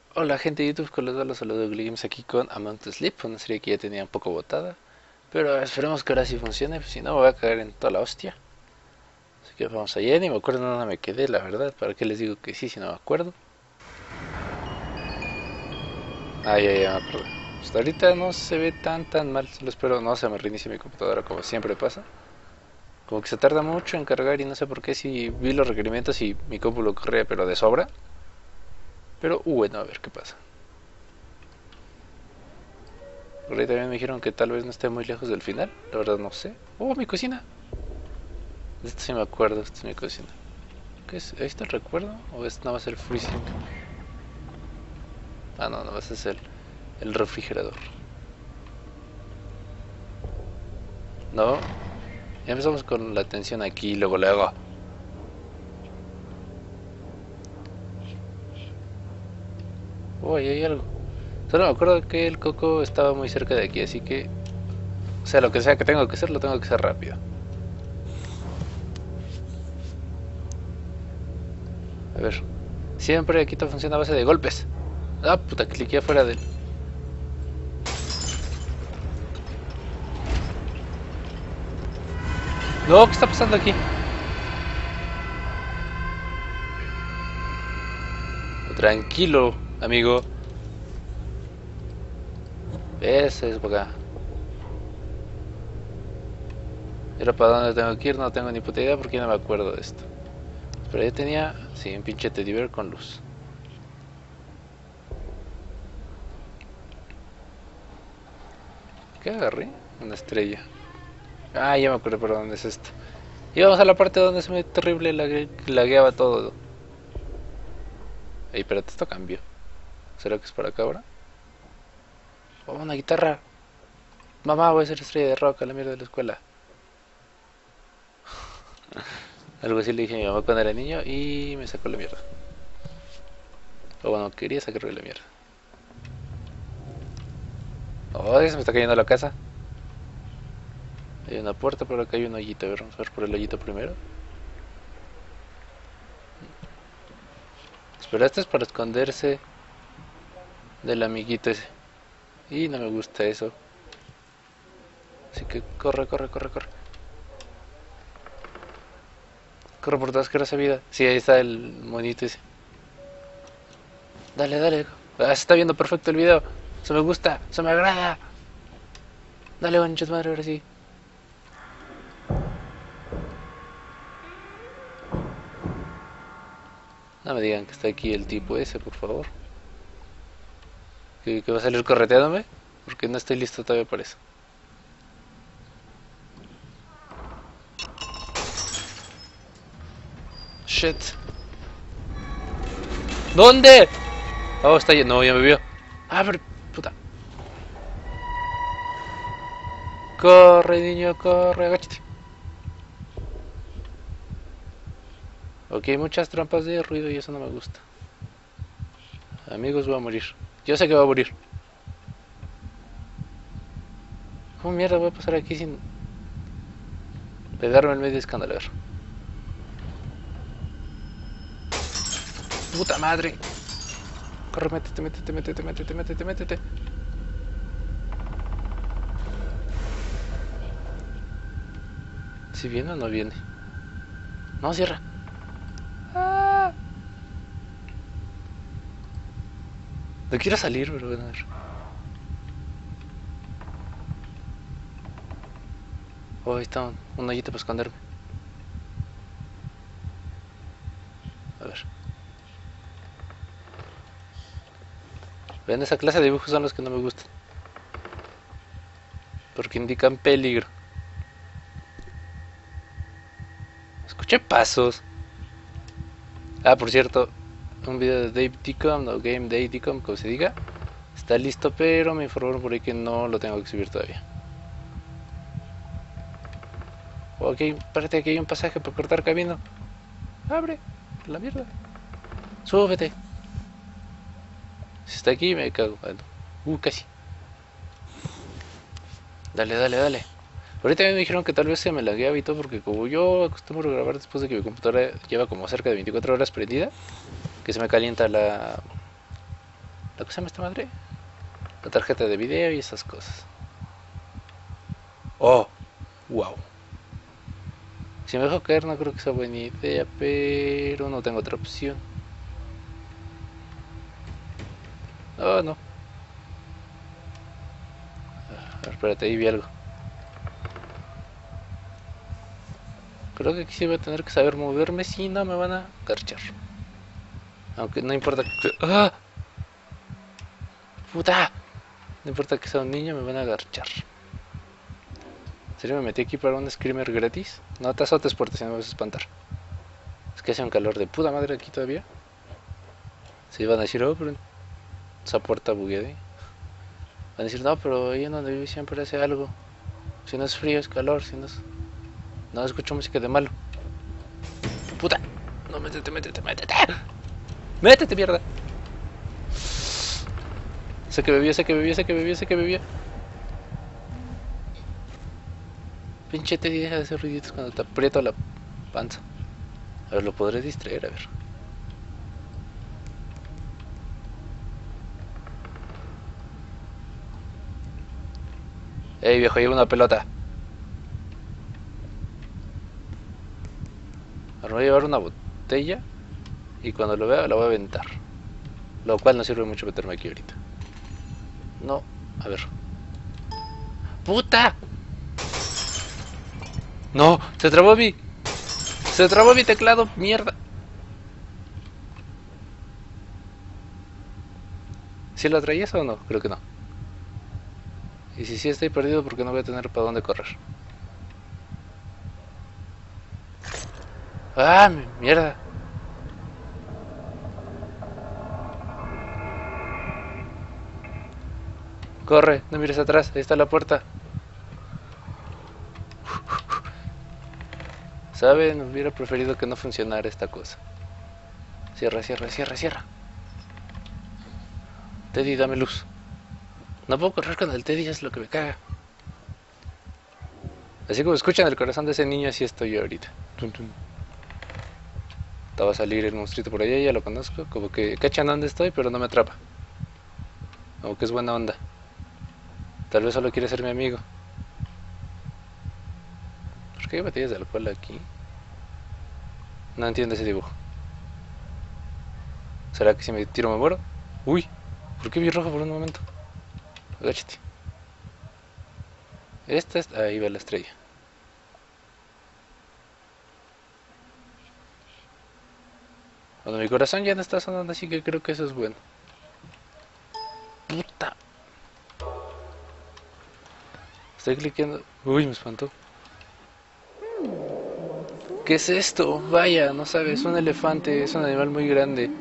Hola gente de YouTube, con los saludos de Games aquí con Among the Sleep, una serie que ya tenía un poco botada, pero esperemos que ahora sí funcione, pues si no me voy a caer en toda la hostia. Así que vamos allá, ni me acuerdo en dónde me quedé, la verdad, para qué les digo que sí si no me acuerdo. Ya me acuerdo. Hasta ahorita no se ve tan mal, solo espero no se me reinicie mi computadora como siempre pasa. Como que se tarda mucho en cargar y no sé por qué si vi los requerimientos y mi compu lo corría pero de sobra. Pero bueno, a ver qué pasa. Por ahí también me dijeron que tal vez no esté muy lejos del final, la verdad no sé. ¡Oh, mi cocina! De esto sí me acuerdo, esta es mi cocina. ¿Qué es? ¿Ahí está el recuerdo? ¿O es nada más el freezing? Ah, no, nada más es el refrigerador. No, ya empezamos con la tensión aquí, luego. Oh, ahí hay algo. Solo me acuerdo que el coco estaba muy cerca de aquí, así que... O sea, lo que sea que tengo que hacer, lo tengo que hacer rápido. A ver. Siempre aquí todo funciona a base de golpes. Ah, puta, cliqué afuera del... No, ¿qué está pasando aquí? Tranquilo, amigo. Ese es para acá. Era para dónde tengo que ir, no tengo ni puta idea porque no me acuerdo de esto. Pero ya tenía, sí, un pinche teddy bear con luz. ¿Qué agarré? Una estrella. Ah, ya me acuerdo por dónde es esto. Y vamos a la parte donde se me terrible lagueaba todo. Ey, espérate, esto cambió. ¿Será que es para acá ahora? Oh, una guitarra. Mamá, voy a ser estrella de rock a la mierda de la escuela. Algo así le dije a mi mamá cuando era niño y me sacó la mierda. O bueno, quería sacarle la mierda. Oh, se me está cayendo la casa. Hay una puerta, pero acá hay un hoyito. A ver, vamos a ver por el hoyito primero. Espera, este es para esconderse del amiguito ese. Y no me gusta eso. Así que corre. Corre por toda asquerosa vida. Sí, ahí está el monito ese. Dale. Ah, se está viendo perfecto el video. Eso me gusta, eso me agrada. Dale, bonchos madre, ahora sí. No me digan que está aquí el tipo ese, por favor. Que va a salir correteándome. Porque no estoy listo todavía para eso. Shit. ¿Dónde? Oh, está lleno. No, ya me vio. Ah, pero... Puta. Corre, niño, corre, agáchate. Ok, muchas trampas de ruido y eso no me gusta. Amigos, voy a morir. Yo sé que voy a morir. ¿Cómo mierda voy a pasar aquí sin pegarme el medio escándalo? A ver. Puta madre. Corre, métete. ¿Si viene o no viene? No, cierra. Ah, no quiero salir, pero bueno, a ver. Oh, ahí está un hoyito para esconderme. A ver. Ven, esa clase de dibujos son los que no me gustan. Porque indican peligro. Escuché pasos. Ah, por cierto, un video de Dave Dicom, o Game Day Dicom, como se diga. Está listo, pero me informaron por ahí que no lo tengo que subir todavía. Ok, parece que hay un pasaje para cortar camino. Abre, la mierda. Súbete. Si está aquí, me cago. Bueno. Casi. Dale. Ahorita me dijeron que tal vez se me lagueaba y todo porque como yo acostumbro a grabar después de que mi computadora lleva como cerca de 24 horas prendida, que se me calienta la... ¿La cosa llama esta madre? La tarjeta de video y esas cosas. Oh, wow. Si me dejo caer no creo que sea buena idea, pero no tengo otra opción. Oh, no. A ver, espérate, ahí vi algo. Creo que aquí sí voy a tener que saber moverme, si no me van a garchar. Aunque no importa que... ¡Ah! ¡Puta! No importa que sea un niño, me van a garchar. ¿En serio me metí aquí para un screamer gratis? No te azotes porque si no me vas a espantar. Es que hace un calor de puta madre aquí todavía. Se van a decir, oh, pero esa puerta bugueada. Van a decir, no, pero ahí en donde vivo siempre hace algo. Si no es frío, es calor. Si no es... No escucho música de malo. ¡Puta! No, métete, métete, métete. ¡Métete, mierda! Sé que bebía, sé que bebía, sé que bebía, sé que bebía. Pinche Teddy, deja de hacer ruiditos cuando te aprieto la panza. A ver, lo podré distraer, a ver. Ey, viejo, lleva una pelota. Ahora voy a llevar una botella y cuando lo vea la voy a aventar. Lo cual no sirve mucho meterme aquí ahorita. No, a ver. ¡Puta! No, se trabó mi... Se trabó mi teclado, mierda. ¿Sí lo traías o no? Creo que no. Y si sí estoy perdido porque no voy a tener para dónde correr. ¡Ah, mierda! Corre, no mires atrás, ahí está la puerta. ¿Saben? Hubiera preferido que no funcionara esta cosa. Cierra, cierra, cierra, cierra. Teddy, dame luz. No puedo correr con el Teddy, es lo que me caga. Así como escuchan el corazón de ese niño, así estoy yo ahorita. Tum, tum. Va a salir el monstruito por allá, ya lo conozco. Como que cachan dónde estoy, pero no me atrapa. Como que es buena onda. Tal vez solo quiere ser mi amigo. ¿Por qué hay botellas de alcohol aquí? No entiendo ese dibujo. ¿Será que si me tiro me muero? Uy, ¿por qué vi rojo por un momento? Agáchate. Esta es... Ahí va la estrella. Bueno, mi corazón ya no está sonando, así que creo que eso es bueno. Puta. Estoy cliqueando. Uy, me espantó. ¿Qué es esto? Vaya, no sabes, es un elefante, es un animal muy grande.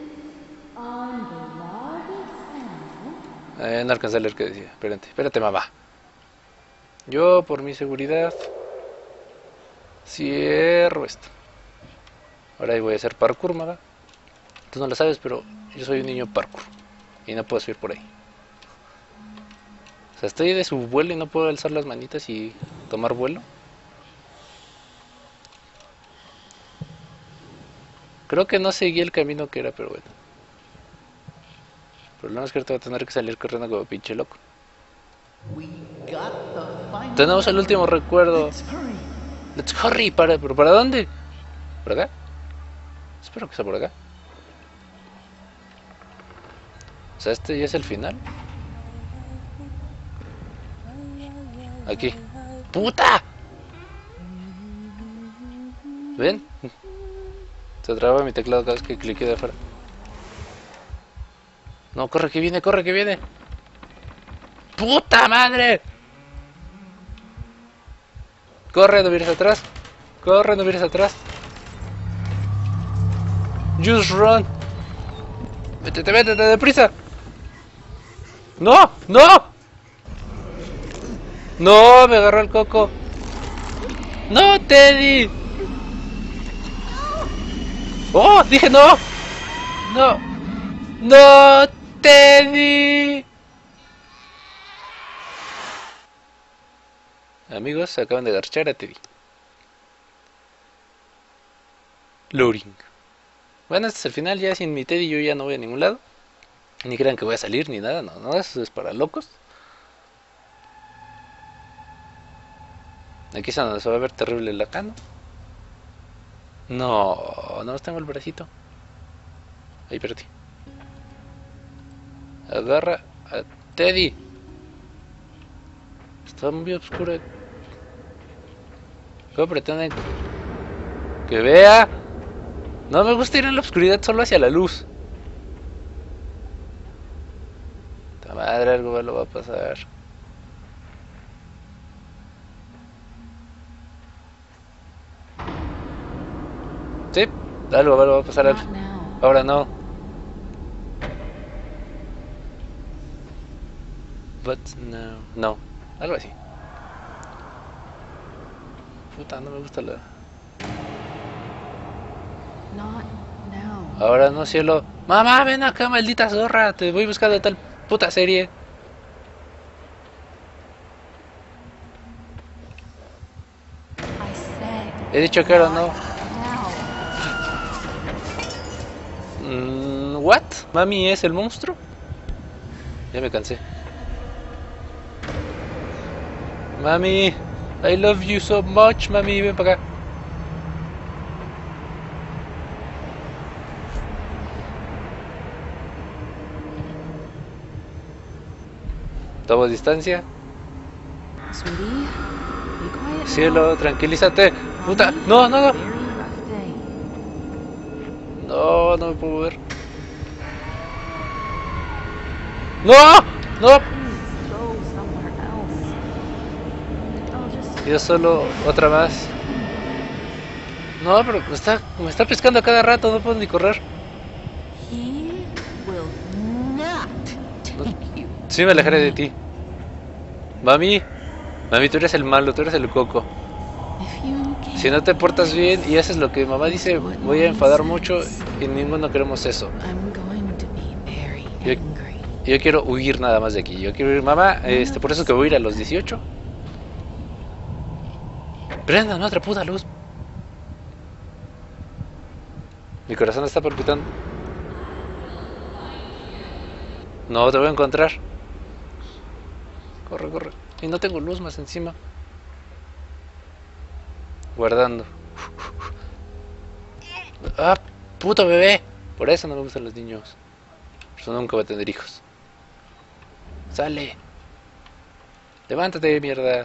No alcancé a leer qué decía. Espérate, espérate, mamá. Yo, por mi seguridad, cierro esto. Ahora voy a hacer parkour, mamá. Tú no lo sabes, pero yo soy un niño parkour. Y no puedo subir por ahí. O sea, estoy de su vuelo y no puedo alzar las manitas y tomar vuelo. Creo que no seguí el camino que era, pero bueno. El problema es que ahorita voy a tener que salir corriendo como pinche loco. Tenemos el último recuerdo. Let's hurry. ¿Pero para dónde? ¿Por acá? Espero que sea por acá. O sea, este ya es el final. Aquí. ¡Puta! ¿Ven? Se traba mi teclado cada vez que cliqué de afuera. No, corre que viene, corre que viene. ¡Puta madre! Corre, no mires atrás. Corre, no mires atrás. Just run. Métete, métete, deprisa. ¡No! ¡No! ¡No! Me agarró el coco. ¡No, Teddy! ¡Oh! ¡Dije no! ¡No! ¡No, Teddy! Amigos, acaban de garchar a Teddy. Loading. Bueno, este es el final. Ya sin mi Teddy yo ya no voy a ningún lado. Ni crean que voy a salir ni nada, no, no, eso es para locos. Aquí es donde se va a ver terrible la cano. No, no tengo el bracito. Ahí, espérate. Agarra a Teddy. Está muy oscura. ¿Cómo pretenden que vea? No me gusta ir en la oscuridad, solo hacia la luz. La madre, algo malo va a pasar. Sí, algo malo va a pasar. Ahora no. But no. No, algo así. Puta, no me gusta la... Ahora no, cielo. Mamá, ven acá, maldita zorra. Te voy buscando tal puta serie. He dicho que ahora no. ¿What? ¿Mami es el monstruo? Ya me cansé. Mami, I love you so much, mami, ven para acá. Toma distancia. Cielo, tranquilízate. Puta, no, no, no. No, no me puedo ver. ¡No! ¡No! Yo solo, otra más. No, pero me está pescando a cada rato, no puedo ni correr. Sí, me alejaré de ti. Mami, mami, tú eres el malo, tú eres el coco. Si no te portas bien y haces lo que mamá dice, voy a enfadar mucho y ninguno queremos eso. Yo quiero huir nada más de aquí. Yo quiero ir, mamá, por eso que voy a ir a los 18. Prenda, no, otra puta luz. Mi corazón está palpitando. No, te voy a encontrar. Corre, corre. Y no tengo luz más encima. Guardando. Ah, puto bebé. Por eso no me gustan los niños. Por eso nunca voy a tener hijos. Sale. Levántate, mierda.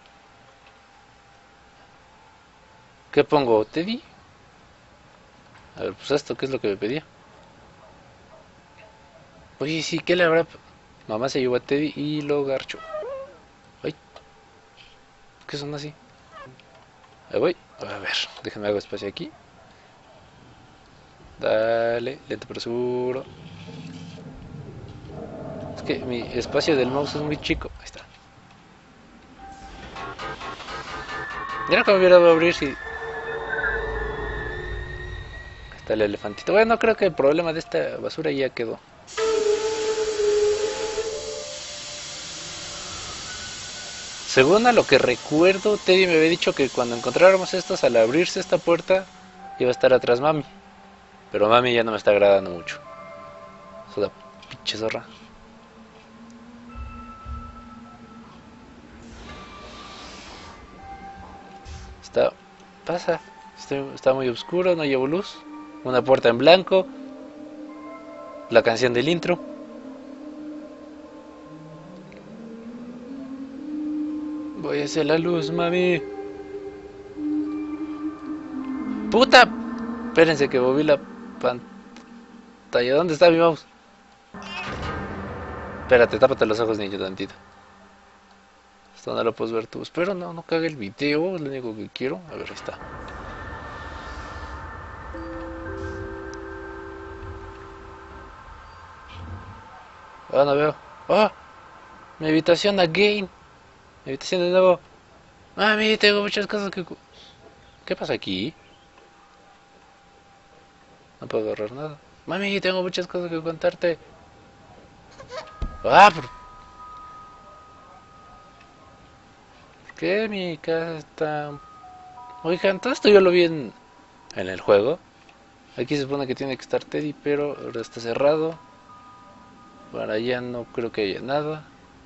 ¿Qué pongo? ¿Teddy? A ver, pues esto, ¿qué es lo que me pedía? Oye, sí, ¿qué le habrá? Mamá se llevó a Teddy y lo garcho. Ay, ¿qué son así? Ahí voy. A ver, déjenme hago espacio aquí. Dale, lento pero seguro. Es que mi espacio del mouse es muy chico. Ahí está. Mira cómo hubiera dado a abrir si... Está el elefantito. Bueno, creo que el problema de esta basura ya quedó. Según a lo que recuerdo, Teddy me había dicho que cuando encontráramos estas, al abrirse esta puerta, iba a estar atrás mami. Pero mami ya no me está agradando mucho. Es una pinche zorra. Pasa. Está muy oscuro, no llevo luz. Una puerta en blanco. La canción del intro. Voy hacia la luz, mami. ¡Puta! Espérense que moví la pantalla. ¿Dónde está mi mouse? Espérate, tápate los ojos, niño, tantito. Esto no lo puedes ver tú. Espero no cague el video, es lo único que quiero. A ver, ahí está. Ah, no veo. ¡Ah! Mi habitación again. Mi habitación de nuevo. Mami, tengo muchas cosas que... ¿Qué pasa aquí? No puedo agarrar nada. Mami, tengo muchas cosas que contarte. Ah, ¿por qué mi casa está...? Oigan, todo esto yo lo vi en el juego. Aquí se supone que tiene que estar Teddy, pero ahora está cerrado. Para allá no creo que haya nada.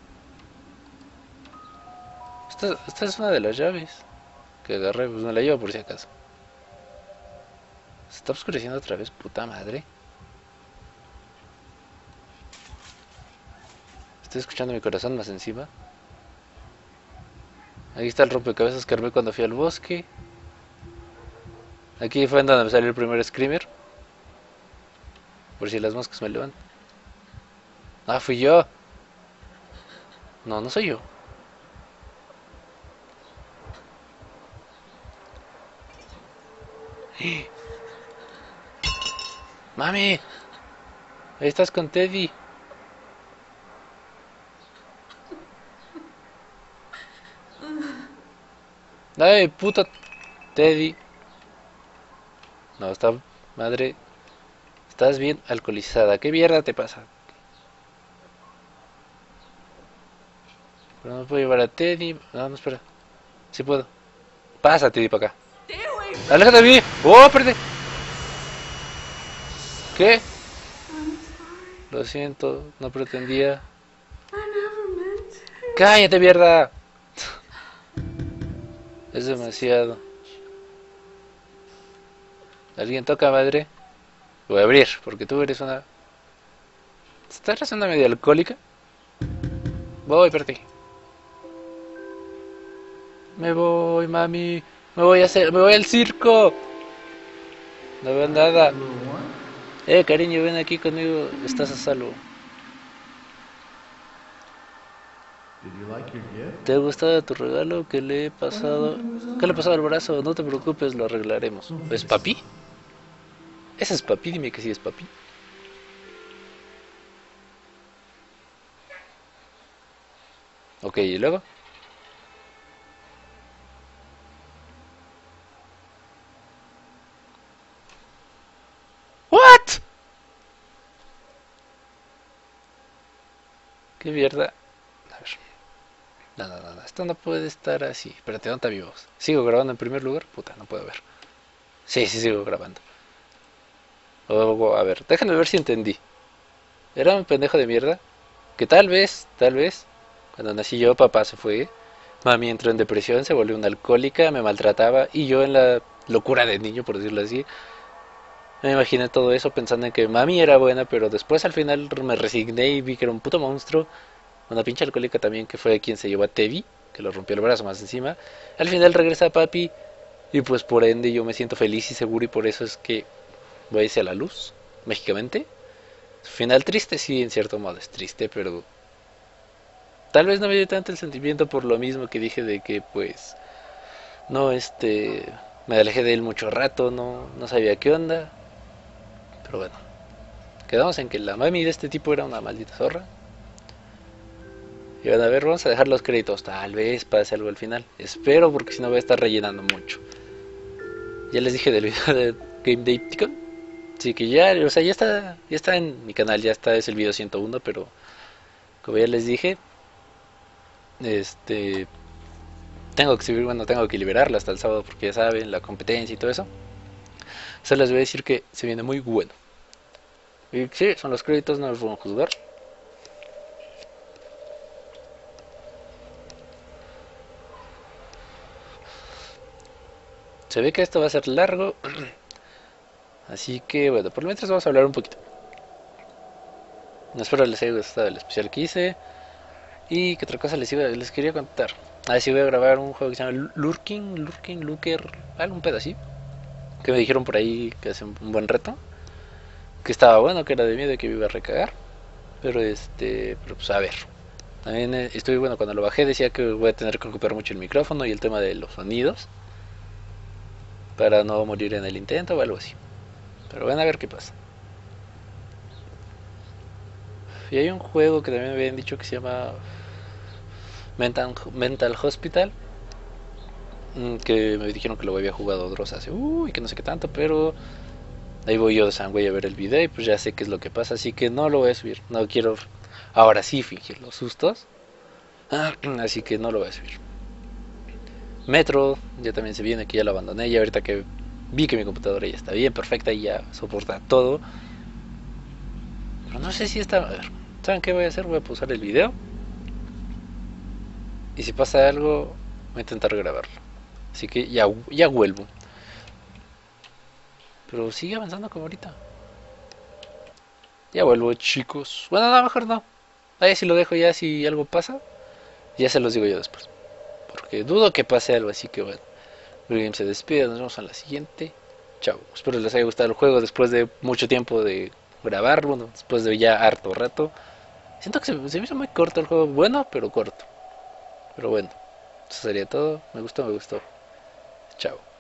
Esta es una de las llaves que agarré, pues me la llevo por si acaso. Se está oscureciendo otra vez, puta madre. Estoy escuchando mi corazón más encima. Aquí está el rompecabezas que armé cuando fui al bosque. Aquí fue en donde me salió el primer screamer. Por si las moscas me levantan. Ah, fui yo. No, no soy yo. Mami, ahí estás con Teddy. Ay, puta Teddy. No, está madre. Estás bien alcoholizada. ¿Qué mierda te pasa? Pero no puedo llevar a Teddy. No, no, espera. Sí puedo. Pasa, Teddy, para acá. ¡Aléjate de mí! ¡Oh, perdí! ¿Qué? Lo siento, no pretendía. ¡Cállate, mierda! Es demasiado. ¿Alguien toca, madre? Voy a abrir, porque tú eres una... ¿Estás una medio alcohólica? Voy, perdí. Me voy, mami. Me voy al circo. No veo nada. Cariño, ven aquí conmigo. Estás a salvo. ¿Te ha gustado tu regalo? ¿Qué le he pasado? ¿Qué le ha pasado al brazo? No te preocupes, lo arreglaremos. ¿Es papi? ¿Ese es papi? Dime que sí es papi. Ok, ¿y luego? ¿What? ¿Qué mierda? A ver. No. Esto no puede estar así. Espérate, ¿dónde está mi voz? ¿Sigo grabando en primer lugar? Puta, no puedo ver. Sí, sigo grabando. A ver, déjame ver si entendí. Era un pendejo de mierda que tal vez, cuando nací yo, papá se fue, mami entró en depresión, se volvió una alcohólica, me maltrataba y yo en la locura de niño, por decirlo así, me imaginé todo eso pensando en que mami era buena, pero después al final me resigné y vi que era un puto monstruo, una pinche alcohólica también que fue quien se llevó a Tevi, que lo rompió el brazo más encima. Al final regresa papi y pues por ende yo me siento feliz y seguro y por eso es que voy hacia la luz, mágicamente. Final triste, sí, en cierto modo es triste, pero tal vez no me dio tanto el sentimiento por lo mismo que dije de que pues no, me alejé de él mucho rato, no sabía qué onda, pero bueno, quedamos en que la mami de este tipo era una maldita zorra. Y van a ver, vamos a dejar los créditos, tal vez pase algo al final, espero porque si no voy a estar rellenando mucho. Ya les dije del video de Game Day Ticon. Así que ya, o sea, ya está en mi canal, ya está, es el video 101, pero como ya les dije, este, tengo que subir, bueno, tengo que liberarla hasta el sábado porque ya saben, la competencia y todo eso. Se les voy a decir que se viene muy bueno. Y sí, son los créditos, no los vamos a juzgar. Se ve que esto va a ser largo, así que bueno, por lo menos vamos a hablar un poquito. Espero les haya gustado el especial que hice. Y qué otra cosa les quería contar. A ver si voy a grabar un juego que se llama Lurker, algún pedacito. Que me dijeron por ahí que hace un buen reto. Que estaba bueno, que era de miedo y que me iba a recagar. Pero pues a ver. También estuve bueno cuando lo bajé, decía que voy a tener que ocupar mucho el micrófono y el tema de los sonidos. Para no morir en el intento o algo así. Pero van a ver qué pasa. Y hay un juego que también me habían dicho que se llama Mental Hospital, que me dijeron que lo había jugado Dross hace, y que no sé qué tanto, pero ahí voy yo de sangüey a ver el video y pues ya sé qué es lo que pasa, así que no lo voy a subir, no quiero ahora sí fingir los sustos, así que no lo voy a subir. Metro ya también se viene, que ya lo abandoné, y ahorita que vi que mi computadora ya está bien, perfecta y ya soporta todo, pero no sé si está, a ver, ¿Saben qué voy a hacer? Voy a pausar el video. Y si pasa algo, voy a intentar grabarlo. Así que ya vuelvo. Pero sigue avanzando como ahorita. Ya vuelvo, chicos. Bueno, no, mejor no. Ahí si lo dejo ya, si algo pasa, ya se los digo yo después. Porque dudo que pase algo, así que bueno. William se despide, nos vemos en la siguiente. Chao. Espero les haya gustado el juego después de mucho tiempo de grabarlo, ¿no? Después de ya harto rato. Siento que se me hizo muy corto el juego, bueno, pero corto. Pero bueno, eso sería todo. Me gustó, me gustó. Chao.